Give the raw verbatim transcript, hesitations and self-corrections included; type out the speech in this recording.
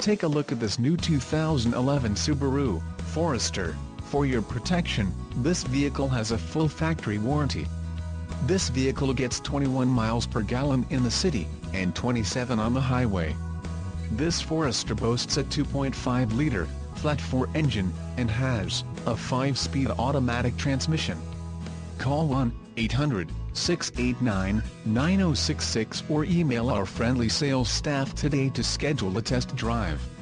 Take a look at this new two thousand eleven Subaru Forester. For your protection, this vehicle has a full factory warranty. This vehicle gets twenty-one miles per gallon in the city, and twenty-seven on the highway. This Forester boasts a two point five liter, flat-four engine, and has a five-speed automatic transmission. Call one eight hundred, six eight nine, nine zero six six or email our friendly sales staff today to schedule a test drive.